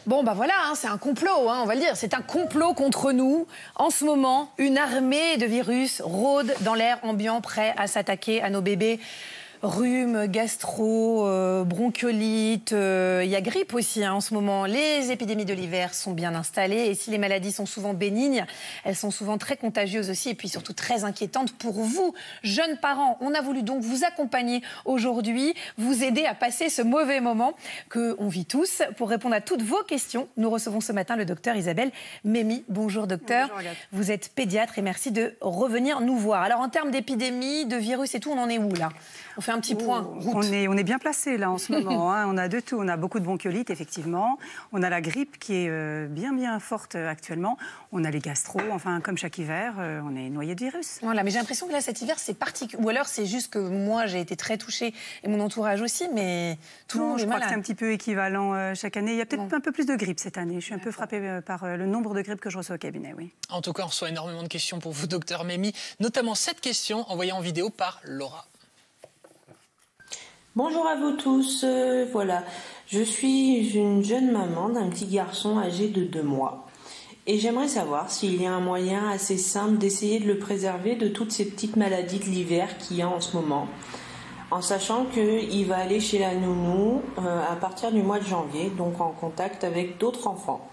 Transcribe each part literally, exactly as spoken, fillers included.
Bon, bah voilà, hein, c'est un complot, hein, on va le dire. C'est un complot contre nous. En ce moment, une armée de virus rôde dans l'air ambiant, prêt à s'attaquer à nos bébés. Rhume, gastro, euh, bronchiolite, il euh, y a grippe aussi hein, en ce moment. Les épidémies de l'hiver sont bien installées et si les maladies sont souvent bénignes, elles sont souvent très contagieuses aussi et puis surtout très inquiétantes pour vous, jeunes parents. On a voulu donc vous accompagner aujourd'hui, vous aider à passer ce mauvais moment qu'on vit tous. Pour répondre à toutes vos questions, nous recevons ce matin le docteur Isabelle Memmi. Bonjour docteur, bonjour, vous êtes pédiatre et merci de revenir nous voir. Alors en termes d'épidémie, de virus et tout, on en est où là ? On fait un petit point. Oh, on, est, on est bien placé là en ce moment. Hein. On a de tout. On a beaucoup de bronchiolite, effectivement. On a la grippe qui est euh, bien, bien forte euh, actuellement. On a les gastro. Enfin, comme chaque hiver, euh, on est noyé de virus. Voilà, mais j'ai l'impression que là, cet hiver, c'est particulier. Ou alors, c'est juste que moi, j'ai été très touchée et mon entourage aussi, mais tout non, le monde je est crois malade. que c'est un petit peu équivalent euh, chaque année. Il y a peut-être un peu plus de grippe cette année. Je suis un peu frappée euh, par euh, le nombre de grippes que je reçois au cabinet, oui. En tout cas, on reçoit énormément de questions pour vous, docteur Memmi. Notamment cette question envoyée en vidéo par Laura. Bonjour à vous tous, euh, voilà, je suis une jeune maman d'un petit garçon âgé de deux mois et j'aimerais savoir s'il y a un moyen assez simple d'essayer de le préserver de toutes ces petites maladies de l'hiver qu'il y a en ce moment, en sachant qu'il va aller chez la nounou euh, à partir du mois de janvier, donc en contact avec d'autres enfants.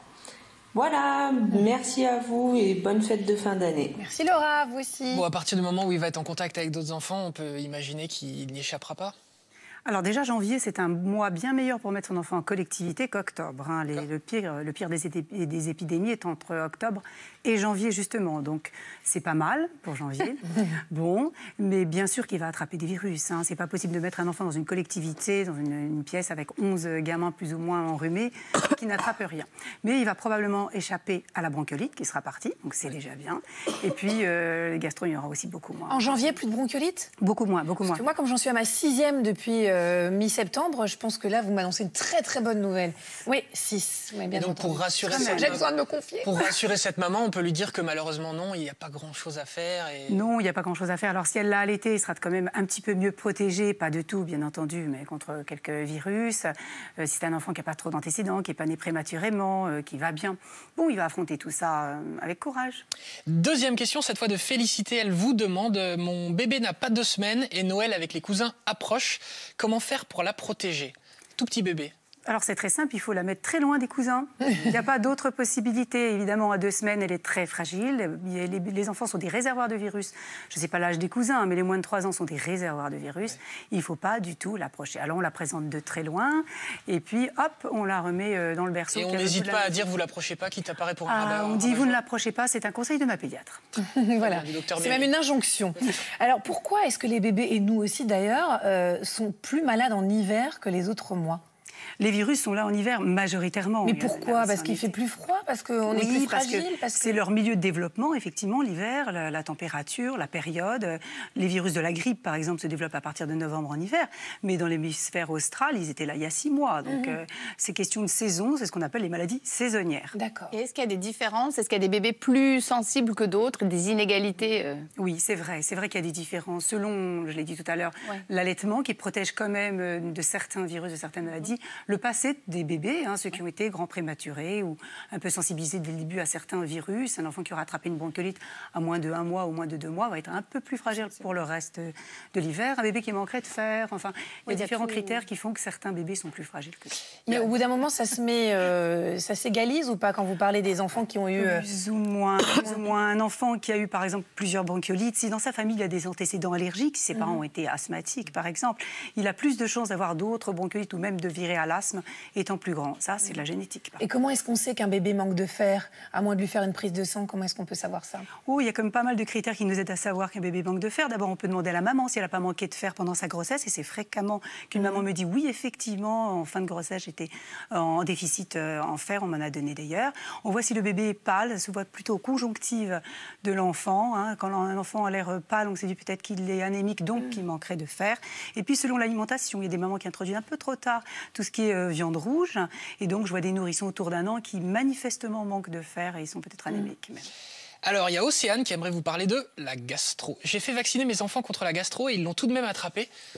Voilà, merci à vous et bonne fête de fin d'année. Merci Laura, vous aussi. Bon, à partir du moment où il va être en contact avec d'autres enfants, on peut imaginer qu'il n'y échappera pas. Alors déjà, janvier, c'est un mois bien meilleur pour mettre son enfant en collectivité qu'octobre. Hein. Les, le pire, le pire des, des épidémies est entre octobre et janvier, justement. Donc, c'est pas mal pour janvier. Bon, mais bien sûr qu'il va attraper des virus. Hein. C'est pas possible de mettre un enfant dans une collectivité, dans une, une pièce avec onze gamins plus ou moins enrhumés, qui n'attrapent rien. Mais il va probablement échapper à la bronchiolite, qui sera partie. Donc, c'est déjà bien. Et puis, euh, les gastro, il y aura aussi beaucoup moins. En janvier, plus de bronchiolite ? Beaucoup moins, beaucoup Parce moins. que moi, comme j'en suis à ma sixième depuis... Euh, mi-septembre, je pense que là, vous m'annoncez une très très bonne nouvelle. Oui, six. Oui, bien donc pour rassurer, cette... j'ai besoin de me confier. Pour rassurer cette maman, on peut lui dire que malheureusement non, il n'y a pas grand-chose à faire. Et... Non, il n'y a pas grand-chose à faire. Alors si elle l'a allaité, il sera quand même un petit peu mieux protégé, pas de tout bien entendu, mais contre quelques virus. Euh, si c'est un enfant qui n'a pas trop d'antécédents, qui n'est pas né prématurément, euh, qui va bien, bon, il va affronter tout ça euh, avec courage. Deuxième question, cette fois de Félicité. Elle vous demande, mon bébé n'a pas deux semaines et Noël avec les cousins approche. Comment faire pour la protéger? Tout petit bébé. Alors c'est très simple, il faut la mettre très loin des cousins. Il n'y a pas d'autre possibilité. Évidemment, à deux semaines, elle est très fragile. Les, les enfants sont des réservoirs de virus. Je ne sais pas l'âge des cousins, mais les moins de trois ans sont des réservoirs de virus. Il ne faut pas du tout l'approcher. Alors on la présente de très loin, et puis hop, on la remet dans le berceau. Et on n'hésite pas à dire vous l'approchez pas, quitte à paraître pour un ah, rabais. On dit vous ne l'approchez pas, c'est un conseil de ma pédiatre. Voilà, c'est même une injonction. Alors pourquoi est-ce que les bébés, et nous aussi d'ailleurs, euh, sont plus malades en hiver que les autres mois ? Les virus sont là en hiver majoritairement. Mais pourquoi? Parce qu'il fait plus froid? Parce qu'on est plus fragile? Parce que c'est leur milieu de développement, effectivement, l'hiver, la, la température, la période. Les virus de la grippe, par exemple, se développent à partir de novembre en hiver. Mais dans l'hémisphère austral, ils étaient là il y a six mois. Donc, mmh. euh, c'est question de saison, c'est ce qu'on appelle les maladies saisonnières. D'accord. Et est-ce qu'il y a des différences? Est-ce qu'il y a des bébés plus sensibles que d'autres? Des inégalités euh... Oui, c'est vrai. C'est vrai qu'il y a des différences. Selon, je l'ai dit tout à l'heure, ouais. l'allaitement qui protège quand même de certains virus, de certaines maladies. Le passé des bébés, hein, ceux qui ont été grands prématurés ou un peu sensibilisés dès le début à certains virus, un enfant qui aura attrapé une bronchiolite à moins de un mois ou moins de deux mois va être un peu plus fragile pour le reste de l'hiver. Un bébé qui manquerait de fer, enfin, il y a oui, différents tout... critères qui font que certains bébés sont plus fragiles que d'autres. Mais au bout d'un moment, ça se met, euh, ça s'égalise ou pas quand vous parlez des enfants qui ont eu... Euh... Plus ou moins, plus ou moins. Un enfant qui a eu par exemple plusieurs bronchiolites, si dans sa famille il a des antécédents allergiques, si ses parents mmh. ont été asthmatiques par exemple, il a plus de chances d'avoir d'autres bronchiolites ou même de virer à l'asthme étant plus grand. Ça, c'est de la génétique. Et comment est-ce qu'on sait qu'un bébé manque de fer? À moins de lui faire une prise de sang, comment est-ce qu'on peut savoir ça? Oh, il y a quand même pas mal de critères qui nous aident à savoir qu'un bébé manque de fer. D'abord, on peut demander à la maman si elle n'a pas manqué de fer pendant sa grossesse. Et c'est fréquemment qu'une mmh. maman me dit oui, effectivement, en fin de grossesse, j'étais en déficit en fer. On m'en a donné d'ailleurs. On voit si le bébé est pâle. Ça se voit plutôt aux conjonctives de l'enfant. Hein. Quand un enfant a l'air pâle, on s'est dit peut-être qu'il est anémique, donc mmh. qu'il manquerait de fer. Et puis, selon l'alimentation, il y a des mamans qui introduisent un peu trop tard tout ce qui est euh, viande rouge. Et donc, je vois des nourrissons autour d'un an qui manifestement manquent de fer et ils sont peut-être anémiques. Même. Alors, il y a Océane qui aimerait vous parler de la gastro. J'ai fait vacciner mes enfants contre la gastro et ils l'ont tout de même attrapé.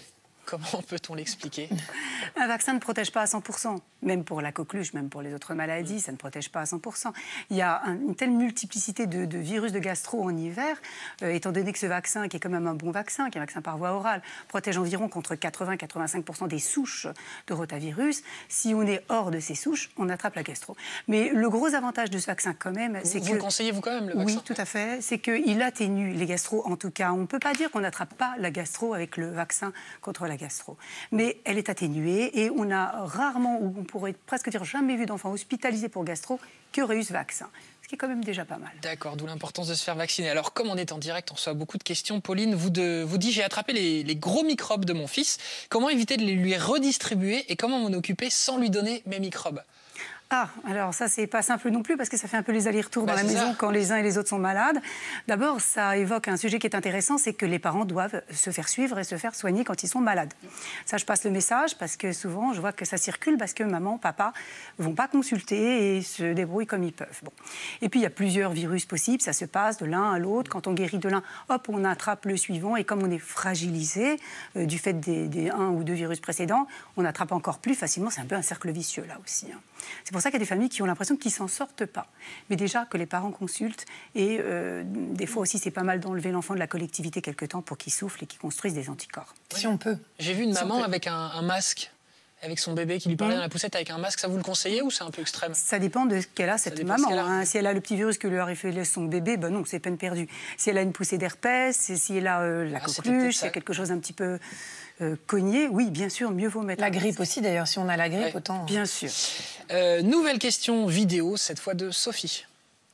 Comment peut-on l'expliquer? Un vaccin ne protège pas à cent pour cent. Même pour la coqueluche, même pour les autres maladies, ça ne protège pas à cent pour cent. Il y a un, une telle multiplicité de, de virus de gastro en hiver, euh, étant donné que ce vaccin, qui est quand même un bon vaccin, qui est un vaccin par voie orale, protège environ contre quatre-vingts à quatre-vingt-cinq pour cent des souches de rotavirus. Si on est hors de ces souches, on attrape la gastro. Mais le gros avantage de ce vaccin quand même, c'est que... Vous le conseillez, vous, quand même, le vaccin? Oui, tout à fait. C'est qu'il atténue les gastro, en tout cas. On ne peut pas dire qu'on n'attrape pas la gastro avec le vaccin contre la gastro. Mais elle est atténuée et on a rarement, ou on pourrait presque dire jamais vu d'enfants hospitalisés pour gastro qui auraient eu ce vaccin. Ce qui est quand même déjà pas mal. D'accord, d'où l'importance de se faire vacciner. Alors, comme on est en direct, on reçoit beaucoup de questions. Pauline vous, de, vous dit, j'ai attrapé les, les gros microbes de mon fils. Comment éviter de les lui redistribuer et comment m'en occuper sans lui donner mes microbes? Ah, alors ça, c'est pas simple non plus parce que ça fait un peu les allers-retours bah, dans la maison ça. quand les uns et les autres sont malades. D'abord, ça évoque un sujet qui est intéressant, c'est que les parents doivent se faire suivre et se faire soigner quand ils sont malades. Ça, je passe le message parce que souvent, je vois que ça circule parce que maman, papa vont pas consulter et se débrouillent comme ils peuvent. Bon. Et puis, il y a plusieurs virus possibles, ça se passe de l'un à l'autre. Quand on guérit de l'un, hop, on attrape le suivant et comme on est fragilisé euh, du fait des, des un ou deux virus précédents, on attrape encore plus facilement. C'est un peu un cercle vicieux là aussi. Hein. C'est pour ça qu'il y a des familles qui ont l'impression qu'ils ne s'en sortent pas. Mais déjà que les parents consultent et euh, des fois aussi c'est pas mal d'enlever l'enfant de la collectivité quelque temps pour qu'il souffle et qu'il construise des anticorps. Si on peut. J'ai vu une Si maman avec un, un masque, avec son bébé qui lui parlait Mmh. dans la poussette avec un masque. Ça vous le conseillez ou c'est un peu extrême? Ça dépend de ce qu'elle a, cette dépend de ce maman. qu'elle a. Hein. Si elle a le petit virus que lui a révélé son bébé, ben non, c'est peine perdue. Si elle a une poussée d'herpès, si elle a euh, la Ah, c'était peut-être coqueluche, ça. s'il y a quelque chose un petit peu euh, cogné, oui, bien sûr, mieux vaut mettre La un grippe masque. aussi, d'ailleurs. Si on a la grippe, Ouais. autant... Bien sûr. Euh, nouvelle question vidéo, cette fois de Sophie.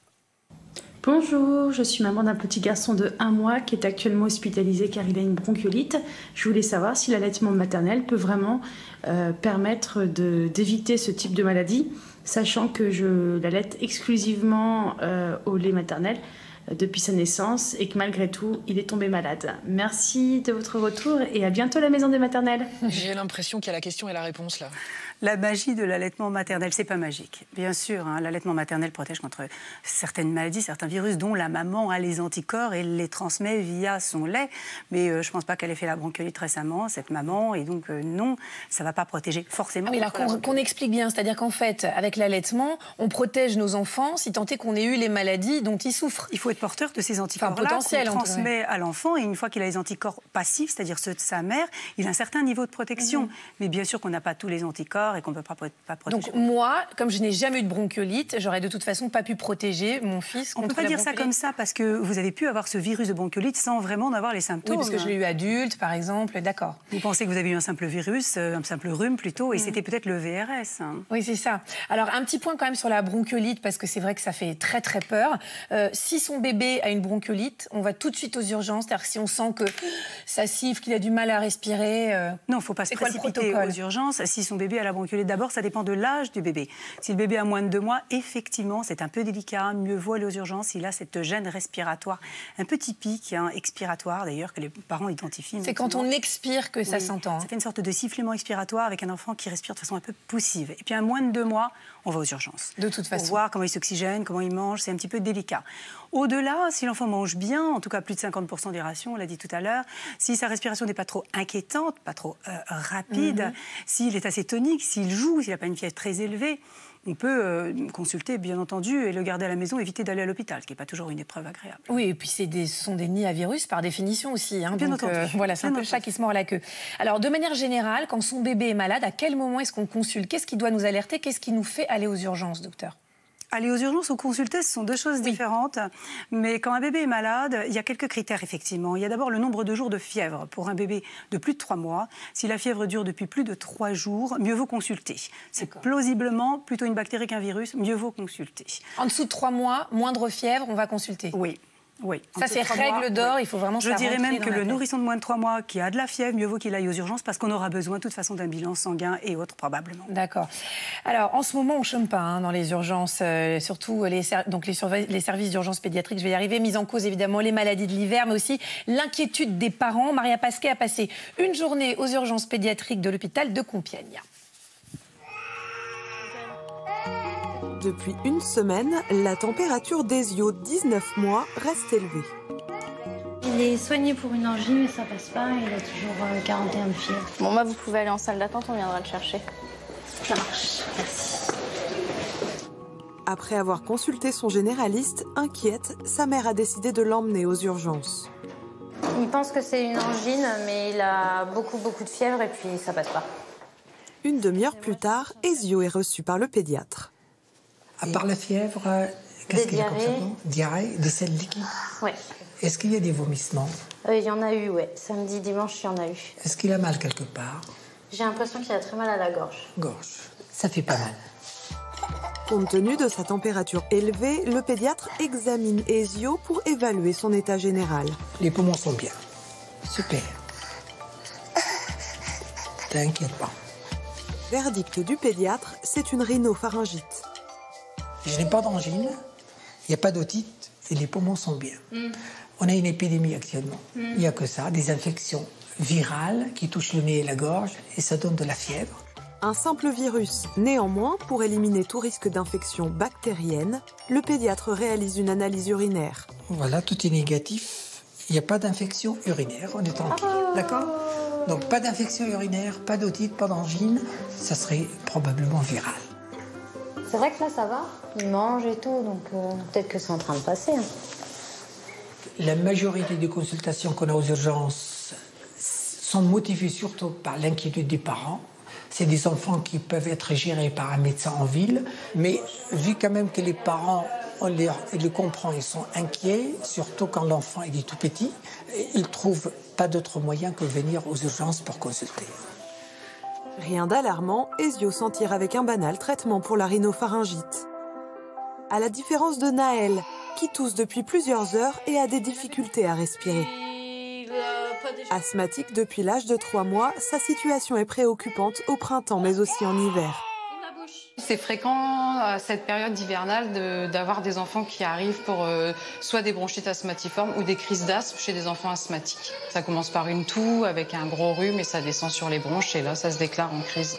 Bonjour, je suis maman d'un petit garçon de un mois qui est actuellement hospitalisé car il a une bronchiolite. Je voulais savoir si l'allaitement maternel peut vraiment euh, permettre de- d'éviter ce type de maladie, sachant que je l'allaite exclusivement euh, au lait maternel euh, depuis sa naissance et que malgré tout, il est tombé malade. Merci de votre retour et à bientôt à la maison des maternelles. J'ai l'impression qu'il y a la question et la réponse là. La magie de l'allaitement maternel, c'est pas magique. Bien sûr, hein, l'allaitement maternel protège contre certaines maladies, certains virus, dont la maman a les anticorps et les transmet via son lait. Mais euh, je pense pas qu'elle ait fait la bronchiolite récemment, cette maman, et donc euh, non, ça va pas protéger forcément. Ah oui, alors contre la qu'on bronchiolite. qu'on explique bien, c'est-à-dire qu'en fait, avec l'allaitement, on protège nos enfants si tant est qu'on ait eu les maladies dont ils souffrent. Il faut être porteur de ces anticorps-là Enfin, potentiel, qu'on en tout cas, transmet à l'enfant. Et une fois qu'il a les anticorps passifs, c'est-à-dire ceux de sa mère, il a un certain niveau de protection. Mhm. Mais bien sûr qu'on n'a pas tous les anticorps et qu'on ne peut pas, pas protéger. Donc moi, comme je n'ai jamais eu de bronchiolite, j'aurais de toute façon pas pu protéger mon fils On ne contre peut pas la dire ça bronchiolite. comme ça parce que vous avez pu avoir ce virus de bronchiolite sans vraiment en avoir les Oui, symptômes. parce que je l'ai eu adulte, par exemple, d'accord. Vous pensez que vous avez eu un simple virus, euh, un simple rhume plutôt, et c'était peut-être le V R S. Hein. Oui, c'est ça. Alors, un petit point quand même sur la bronchiolite, parce que c'est vrai que ça fait très, très peur. Euh, si son bébé a une bronchiolite, on va tout de suite aux urgences. C'est-à-dire que si on sent que ça siffle, qu'il a du mal à respirer... euh, Non, il ne faut pas se C'est quoi le précipiter protocole? aux urgences. Si son bébé a la bronchiolite, d'abord, ça dépend de l'âge du bébé. Si le bébé a moins de deux mois, effectivement, c'est un peu délicat. Mieux vaut aller aux urgences. Il a cette gêne respiratoire un peu typique, hein, expiratoire d'ailleurs, que les parents identifient. C'est quand on expire que ça Oui. s'entend. Ça fait une sorte de sifflement expiratoire avec un enfant qui respire de façon un peu poussive. Et puis à moins de deux mois, on va aux urgences. De toute Pour façon. voir comment il s'oxygène, comment il mange, c'est un petit peu délicat. Au-delà, si l'enfant mange bien, en tout cas plus de cinquante pour cent des rations, on l'a dit tout à l'heure, si sa respiration n'est pas trop inquiétante, pas trop euh, rapide, Mhm. s'il est assez tonique, s'il joue, s'il n'a pas une fièvre très élevée, on peut euh, consulter, bien entendu, et le garder à la maison, éviter d'aller à l'hôpital, ce qui n'est pas toujours une épreuve agréable. Oui, et puis c'est des, ce sont des nids à virus par définition aussi. Hein, Bien donc, entendu. voilà, c'est un Bien peu le chat entendu. qui se mord la queue. Alors, de manière générale, quand son bébé est malade, à quel moment est-ce qu'on consulte? Qu'est-ce qui doit nous alerter? Qu'est-ce qui nous fait aller aux urgences, docteur? Aller aux urgences ou consulter, ce sont deux choses différentes. Mais quand un bébé est malade, il y a quelques critères, effectivement. Il y a d'abord le nombre de jours de fièvre. Pour un bébé de plus de trois mois, si la fièvre dure depuis plus de trois jours, mieux vaut consulter. C'est D'accord. plausiblement plutôt une bactérie qu'un virus, mieux vaut consulter. En dessous de trois mois, moindre fièvre, on va consulter. Oui. Oui. Ça, En c'est trois règle mois, d'or, oui. il faut vraiment Je ça dirais rentrer même dans que la le tête. nourrisson de moins de trois mois qui a de la fièvre, mieux vaut qu'il aille aux urgences parce qu'on aura besoin de toute façon d'un bilan sanguin et autres probablement. D'accord. Alors, en ce moment, on ne chôme pas hein, dans les urgences, euh, surtout les, ser- donc les, surve- les services d'urgence pédiatrique, je vais y arriver. Mise en cause, évidemment, les maladies de l'hiver, mais aussi l'inquiétude des parents. Maria Pasquet a passé une journée aux urgences pédiatriques de l'hôpital de Compiègne. Depuis une semaine, la température d'Ezio, dix-neuf mois, reste élevée. Il est soigné pour une angine, mais ça passe pas. Il a toujours euh, quarante et un de fièvre. Bon, bah, vous pouvez aller en salle d'attente, on viendra le chercher. Ça marche, merci. Après avoir consulté son généraliste, inquiète, sa mère a décidé de l'emmener aux urgences. Il pense que c'est une angine, mais il a beaucoup, beaucoup de fièvre et puis ça passe pas. Une demi-heure plus tard, Ezio est reçu par le pédiatre. À part la fièvre, qu'est-ce qu'il y a comme symptômes ? Diarrhée, des selles liquides ? Oui. Est-ce qu'il y a des vomissements ? Euh, il y en a eu, ouais. Samedi, dimanche, il y en a eu. Est-ce qu'il a mal quelque part ? J'ai l'impression qu'il a très mal à la gorge. Gorge. Ça fait pas mal. Compte tenu de sa température élevée, le pédiatre examine Ezio pour évaluer son état général. Les poumons sont bien. Super. T'inquiète pas. Verdict du pédiatre, c'est une rhinopharyngite. Je n'ai pas d'angine, il n'y a pas d'otite et les poumons sont bien. Mm. On a une épidémie actuellement. Mm. Il n'y a que ça, des infections virales qui touchent le nez et la gorge et ça donne de la fièvre. Un simple virus. Néanmoins, pour éliminer tout risque d'infection bactérienne, le pédiatre réalise une analyse urinaire. Voilà, tout est négatif. Il n'y a pas d'infection urinaire, on est tranquille. Oh. D'accord ? Donc pas d'infection urinaire, pas d'otite, pas d'angine, ça serait probablement viral. C'est vrai que là ça va, il mange et tout, donc euh, peut-être que c'est en train de passer. Hein. La majorité des consultations qu'on a aux urgences sont motivées surtout par l'inquiétude des parents. C'est des enfants qui peuvent être gérés par un médecin en ville, mais vu quand même que les parents, on les, on les comprend, ils sont inquiets, surtout quand l'enfant est tout petit, ils trouvent pas d'autre moyen que de venir aux urgences pour consulter. Rien d'alarmant, Ezio s'en tire avec un banal traitement pour la rhinopharyngite. À la différence de Naël, qui tousse depuis plusieurs heures et a des difficultés à respirer. Asthmatique depuis l'âge de trois mois, sa situation est préoccupante au printemps mais aussi en hiver. C'est fréquent à cette période hivernale de, d'avoir des enfants qui arrivent pour euh, soit des bronchites asthmatiformes ou des crises d'asthme chez des enfants asthmatiques. Ça commence par une toux avec un gros rhume et ça descend sur les bronches et là ça se déclare en crise.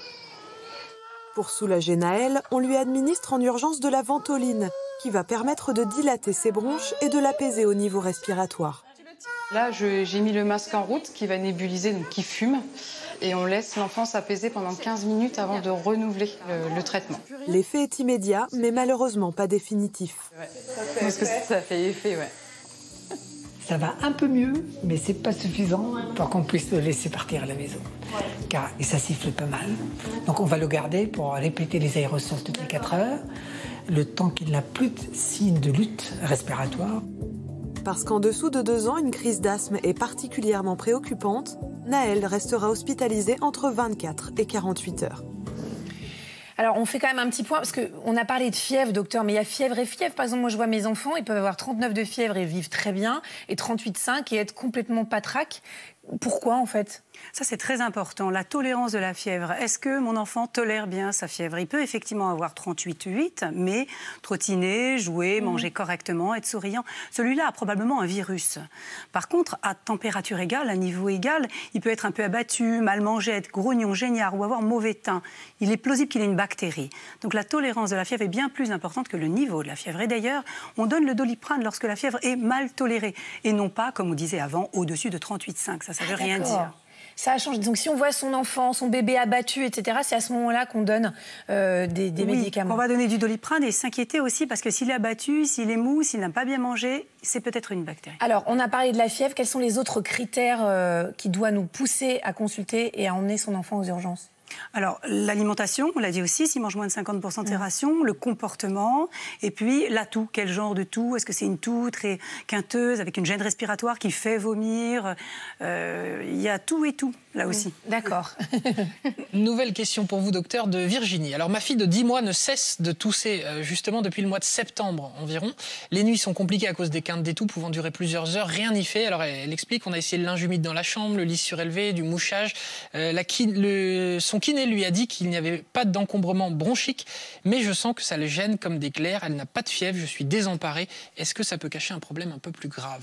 Pour soulager Naël, on lui administre en urgence de la ventoline qui va permettre de dilater ses bronches et de l'apaiser au niveau respiratoire. Là, je, j'ai mis le masque en route qui va nébuliser, donc qui fume. Et on laisse l'enfant s'apaiser pendant quinze minutes avant de renouveler le, le traitement. L'effet est immédiat, mais malheureusement pas définitif. Ouais. Parce que ça fait effet, ouais. Ça va un peu mieux, mais c'est pas suffisant pour qu'on puisse le laisser partir à la maison. Car et ça siffle pas mal. Donc on va le garder pour répéter les aérosols toutes les quatre heures, le temps qu'il n'a plus de signes de lutte respiratoire. Parce qu'en dessous de deux ans, une crise d'asthme est particulièrement préoccupante, Naël restera hospitalisé entre vingt-quatre et quarante-huit heures. Alors, on fait quand même un petit point, parce qu'on a parlé de fièvre, docteur, mais il y a fièvre et fièvre. Par exemple, moi, je vois mes enfants, ils peuvent avoir trente-neuf de fièvre et vivre très bien, et trente-huit virgule cinq et être complètement patraque. Pourquoi, en fait ? Ça, c'est très important, la tolérance de la fièvre. Est-ce que mon enfant tolère bien sa fièvre ? Il peut effectivement avoir trente-huit virgule huit, mais trottiner, jouer, mmh. manger correctement, être souriant. Celui-là a probablement un virus. Par contre, à température égale, à niveau égal, il peut être un peu abattu, mal manger, être grognon, géniard ou avoir mauvais teint. Il est plausible qu'il ait une bactérie. Donc la tolérance de la fièvre est bien plus importante que le niveau de la fièvre. Et d'ailleurs, on donne le Doliprane lorsque la fièvre est mal tolérée et non pas, comme on disait avant, au-dessus de trente-huit virgule cinq. Ça, ça ne veut ah, rien dire. Ça a changé. Donc, si on voit son enfant, son bébé abattu, et cetera, c'est à ce moment-là qu'on donne euh, des, des oui, médicaments. On va donner du Doliprane et s'inquiéter aussi parce que s'il est abattu, s'il est mou, s'il n'a pas bien mangé, c'est peut-être une bactérie. Alors, on a parlé de la fièvre. Quels sont les autres critères euh, qui doivent nous pousser à consulter et à emmener son enfant aux urgences ? Alors, l'alimentation, on l'a dit aussi, s'il mange moins de cinquante pour cent de ses rations, le comportement, et puis la toux. Quel genre de toux ? Est-ce que c'est une toux très quinteuse, avec une gêne respiratoire qui fait vomir ? euh, Il y a tout et tout, là aussi. D'accord. Nouvelle question pour vous, docteur, de Virginie. Alors, ma fille de dix mois ne cesse de tousser, euh, justement, depuis le mois de septembre environ. Les nuits sont compliquées à cause des quintes d'étoux pouvant durer plusieurs heures. Rien n'y fait. Alors, elle, elle explique qu'on a essayé le linge humide dans la chambre, le lit surélevé, du mouchage. Euh, la ki- le, son kiné lui a dit qu'il n'y avait pas d'encombrement bronchique, mais je sens que ça le gêne comme des glaires. Elle n'a pas de fièvre, je suis désemparée. Est-ce que ça peut cacher un problème un peu plus grave ?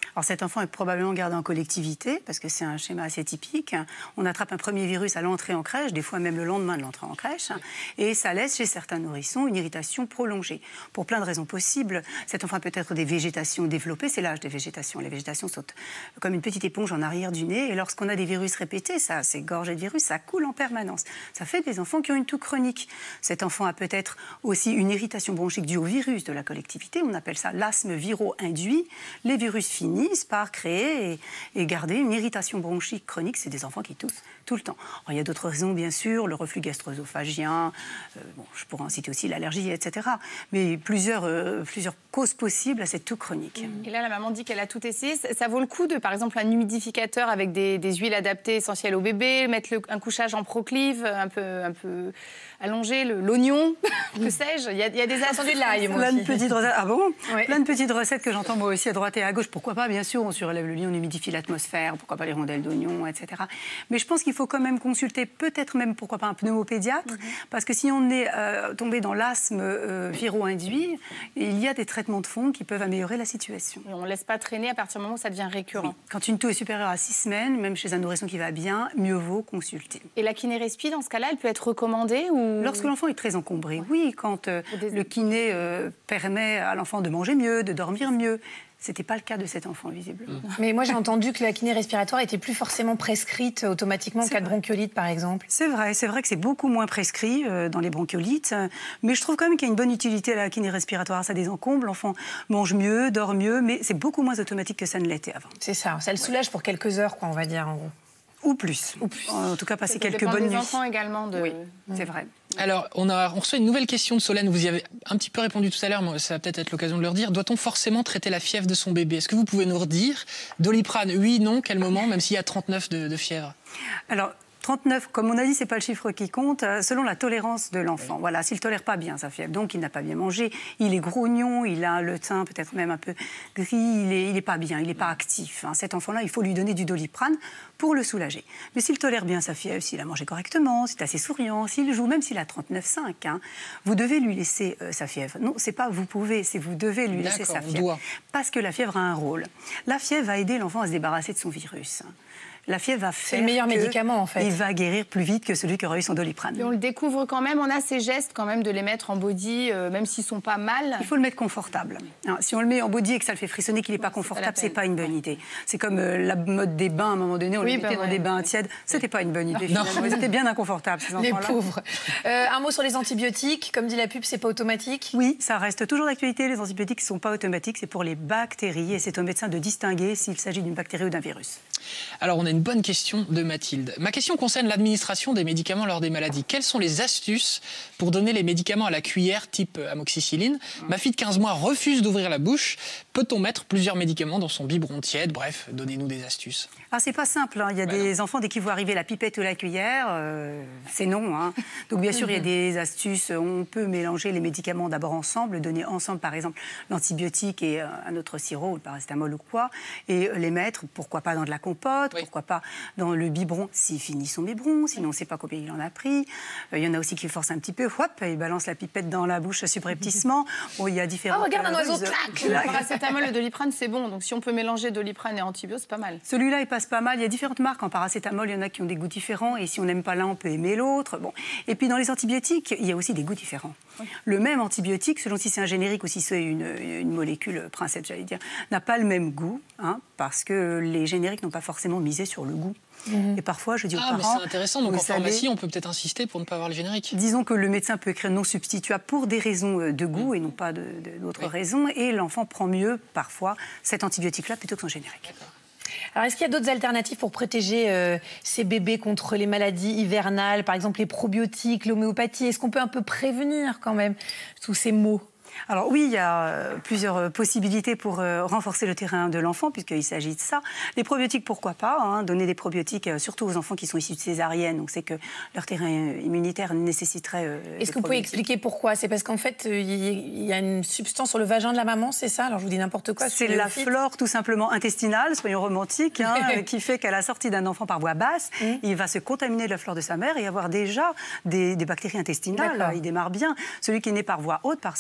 Alors cet enfant est probablement gardé en collectivité, parce que c'est un schéma assez typique. On attrape un premier virus à l'entrée en crèche, des fois même le lendemain de l'entrée en crèche, et ça laisse chez certains nourrissons une irritation prolongée. Pour plein de raisons possibles, cet enfant a peut-être des végétations développées, c'est l'âge des végétations. Les végétations sautent comme une petite éponge en arrière du nez, et lorsqu'on a des virus répétés, ça, c'est gorgé de virus, ça coule en permanence. Ça fait des enfants qui ont une toux chronique. Cet enfant a peut-être aussi une irritation bronchique due au virus de la collectivité, on appelle ça l'asthme viro-induit. Les virus finissent par créer et, et garder une irritation bronchique chronique. C'est des enfants qui toussent tout le temps. Alors, il y a d'autres raisons, bien sûr, le reflux gastro-œsophagien, euh, bon, je pourrais en citer aussi l'allergie, et cetera. Mais plusieurs, euh, plusieurs causes possibles à cette toux chronique. Et là, la maman dit qu'elle a tout essayé. Ça vaut le coup de, par exemple, un humidificateur avec des, des huiles adaptées essentielles au bébé, mettre le, un couchage en proclive, un peu, un peu allongé, le, l'oignon, que sais-je. Il y a, il y a des attendu de l'ail, moi Plein aussi. de petites recettes. Ah bon Oui. Plein de petites recettes que j'entends moi aussi à droite et à gauche. Pourquoi pas, bien sûr, on surélève le lit, on humidifie l'atmosphère, pourquoi pas les rondelles d'oignon, et cetera. Mais je pense qu'il faut quand même consulter, peut-être même, pourquoi pas, un pneumopédiatre, mm-hmm. parce que si on est euh, tombé dans l'asthme euh, viro-induit, il y a des traitements de fond qui peuvent améliorer la situation. Et on ne laisse pas traîner à partir du moment où ça devient récurrent. Oui. Quand une toux est supérieure à six semaines, même chez un nourrisson qui va bien, mieux vaut consulter. Et la kinérespie, dans ce cas-là, elle peut être recommandée ou... Lorsque l'enfant est très encombré, oui, quand euh, des... le kiné euh, permet à l'enfant de manger mieux, de dormir mieux. Ce n'était pas le cas de cet enfant, visiblement. Mais moi, j'ai entendu que la kiné respiratoire n'était plus forcément prescrite automatiquement en cas de bronchiolite, par exemple. C'est vrai, c'est vrai que c'est beaucoup moins prescrit euh, dans les bronchiolites. Mais je trouve quand même qu'il y a une bonne utilité à la kiné respiratoire. Ça désencombre, l'enfant mange mieux, dort mieux, mais c'est beaucoup moins automatique que ça ne l'était avant. C'est ça, ça le soulage ouais. pour quelques heures, quoi, on va dire, en gros. Ou plus. Ou plus. En tout cas, passer ça quelques dépend bonnes des nuits. enfants également. De... Oui, mmh. c'est vrai. Alors, on, a, on reçoit une nouvelle question de Solène. Vous y avez un petit peu répondu tout à l'heure, mais ça va peut-être être l'occasion de le redire. Doit-on forcément traiter la fièvre de son bébé? Est-ce que vous pouvez nous redire? Doliprane, oui, non, quel moment, même s'il y a trente-neuf de, de fièvre? Alors, trente-neuf, comme on a dit, c'est pas le chiffre qui compte, euh, selon la tolérance de l'enfant. Oui. Voilà, s'il tolère pas bien sa fièvre, donc il n'a pas bien mangé, il est grognon, il a le teint peut-être même un peu gris, il est, il est pas bien, il n'est pas actif. Hein. Cet enfant-là, il faut lui donner du Doliprane pour le soulager. Mais s'il tolère bien sa fièvre, s'il a mangé correctement, s'il est assez souriant, s'il joue, même s'il a trente-neuf virgule cinq, hein, vous devez lui laisser euh, sa fièvre. Non, c'est pas vous pouvez, c'est vous devez lui laisser sa fièvre. Doit. Parce que la fièvre a un rôle. La fièvre va aider l'enfant à se débarrasser de son virus. La fièvre va faire c'est le meilleur médicament en fait. Il va guérir plus vite que celui qui aurait eu son Doliprane. Et on le découvre quand même, on a ces gestes quand même de les mettre en body, euh, même s'ils sont pas mal. Il faut le mettre confortable. Alors, si on le met en body et que ça le fait frissonner, qu'il n'est pas confortable, c'est pas une bonne idée. C'est comme euh, la mode des bains à un moment donné, on oui, le mettait bah, dans ouais. des bains tièdes, c'était pas une bonne idée. Non. Ils étaient bien inconfortables ces enfants-là. Les pauvres. Euh, un mot sur les antibiotiques, comme dit la pub, c'est pas automatique. Oui, ça reste toujours d'actualité. Les antibiotiques ne sont pas automatiques, c'est pour les bactéries et c'est au médecin de distinguer s'il s'agit d'une bactérie ou d'un virus. Alors, on a une bonne question de Mathilde. Ma question concerne l'administration des médicaments lors des maladies. Quelles sont les astuces pour donner les médicaments à la cuillère type amoxicilline? mmh. Ma fille de quinze mois refuse d'ouvrir la bouche. Peut-on mettre plusieurs médicaments dans son biberon tiède? Bref, donnez-nous des astuces. Ah, c'est pas simple. Hein. Il y a ben des non. enfants, dès qu'ils voient arriver la pipette ou la cuillère, euh, c'est non. Hein. Donc, bien sûr, mmh. il y a des astuces. On peut mélanger les médicaments d'abord ensemble, donner ensemble, par exemple, l'antibiotique et euh, un autre sirop, le paracétamol ou quoi, et les mettre, pourquoi pas dans de la compote, oui. pourquoi pas dans le biberon, s'il finit son biberon, sinon on ne sait pas combien il en a pris. Euh, il y en a aussi qui forcent un petit peu, hop, il balance la pipette dans la bouche subrepticement. Bon, il y a différents... Oh, regarde un oiseau, clac. Le paracétamol, le Doliprane, c'est bon. Donc si on peut mélanger Doliprane et antibio, c'est pas mal. Celui-là, il passe pas mal. Il y a différentes marques en paracétamol. Il y en a qui ont des goûts différents. Et si on n'aime pas l'un, on peut aimer l'autre. Bon. Et puis dans les antibiotiques, il y a aussi des goûts différents. Oui. Le même antibiotique, selon si c'est un générique ou si c'est une, une molécule princesse, j'allais dire, n'a pas le même goût, hein, parce que les génériques n'ont pas forcément misé sur le goût. Mmh. Et parfois, je dis aux ah, parents... mais c'est intéressant, donc en savez, pharmacie, on peut peut-être insister pour ne pas avoir le générique. Disons que le médecin peut écrire non substituable pour des raisons de goût mmh. et non pas de, de, d'autres oui. raisons, et l'enfant prend mieux, parfois, cet antibiotique-là plutôt que son générique. Alors, est-ce qu'il y a d'autres alternatives pour protéger euh, ces bébés contre les maladies hivernales, par exemple les probiotiques, l'homéopathie? Est-ce qu'on peut un peu prévenir quand même tous ces maux? Alors oui, il y a plusieurs possibilités pour renforcer le terrain de l'enfant, puisqu'il s'agit de ça. Les probiotiques, pourquoi pas, hein, donner des probiotiques, surtout aux enfants qui sont issus de césarienne, donc c'est que leur terrain immunitaire nécessiterait... Euh, Est-ce que vous pouvez expliquer pourquoi? C'est parce qu'en fait, il euh, y a une substance sur le vagin de la maman, c'est ça? Alors je vous dis n'importe quoi. C'est la flore tout simplement intestinale, soyons romantiques, hein, qui fait qu'à la sortie d'un enfant par voie basse, mmh. il va se contaminer de la flore de sa mère et avoir déjà des, des bactéries intestinales. Il démarre bien. Celui qui est né par voie haute, par césarienne,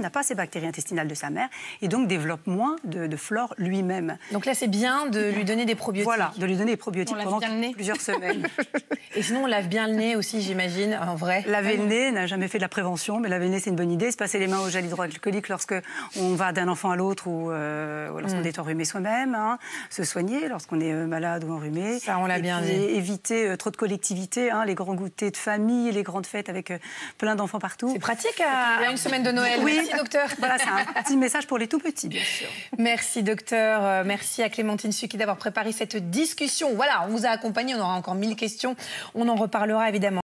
n'a pas ces bactéries intestinales de sa mère et donc développe moins de, de flore lui-même. Donc là, c'est bien de lui donner des probiotiques. Voilà, de lui donner des probiotiques On pendant lave bien le nez. plusieurs semaines. Et sinon, on lave bien le nez aussi, j'imagine, en vrai. Laver le nez, n'a jamais fait de la prévention, mais laver le nez, c'est une bonne idée. Se passer les mains au gel hydroalcoolique lorsque on va d'un enfant à l'autre ou, euh, ou lorsqu'on Mm. est enrhumé soi-même. Hein. Se soigner lorsqu'on est euh, malade ou enrhumé. Ça, on l'a Et bien puis, dit. éviter euh, trop de collectivité, hein, les grands goûters de famille, les grandes fêtes avec euh, plein d'enfants partout. C'est pratique à, à une semaine de Noël. Oui. Merci, docteur. Voilà, c'est un petit message pour les tout petits, bien sûr. Merci, docteur. Euh, Merci à Clémentine Succhi d'avoir préparé cette discussion. Voilà, on vous a accompagné. On aura encore mille questions. On en reparlera évidemment.